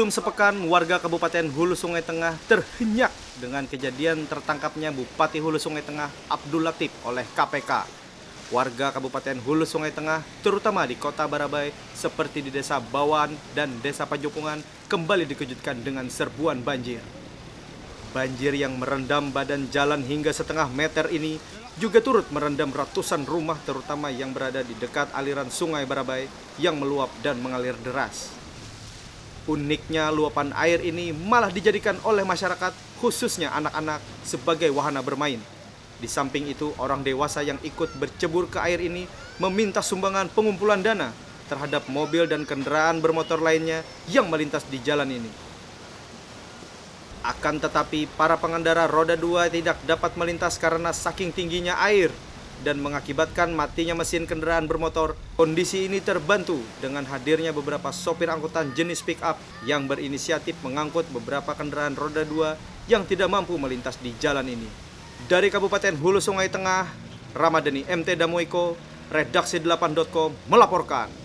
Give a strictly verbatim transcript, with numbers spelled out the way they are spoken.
Belum sepekan, warga Kabupaten Hulu Sungai Tengah terhenyak dengan kejadian tertangkapnya Bupati Hulu Sungai Tengah Abdul Latif oleh K P K. Warga Kabupaten Hulu Sungai Tengah, terutama di Kota Barabai, seperti di Desa Bawan dan Desa Pajopungan, kembali dikejutkan dengan serbuan banjir. Banjir yang merendam badan jalan hingga setengah meter ini juga turut merendam ratusan rumah, terutama yang berada di dekat aliran Sungai Barabai yang meluap dan mengalir deras. Uniknya, luapan air ini malah dijadikan oleh masyarakat, khususnya anak-anak, sebagai wahana bermain. Di samping itu, orang dewasa yang ikut bercebur ke air ini meminta sumbangan pengumpulan dana terhadap mobil dan kendaraan bermotor lainnya yang melintas di jalan ini. Akan tetapi, para pengendara roda dua tidak dapat melintas karena saking tingginya air dan mengakibatkan matinya mesin kendaraan bermotor. Kondisi ini terbantu dengan hadirnya beberapa sopir angkutan jenis pick-up yang berinisiatif mengangkut beberapa kendaraan roda dua yang tidak mampu melintas di jalan ini. Dari Kabupaten Hulu Sungai Tengah, Ramadhani M T Damoiko, Redaksi delapan titik com melaporkan.